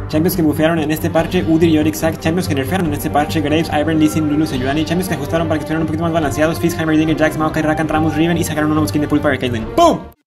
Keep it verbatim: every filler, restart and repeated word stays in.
Champions que bufearon en este parche, Udyr, Yorick, Zac. Champions que nerfearon en este parche, Graves, Ivern, Lee Sin, Lulu, Sejuani. Champions que ajustaron para que estuvieran un poquito más balanceados, Fizz, Heimerdinger, Jax, Maokai, Rakan, Rammus, Riven y sacaron una skin de pool para Caitlyn. ¡Pum!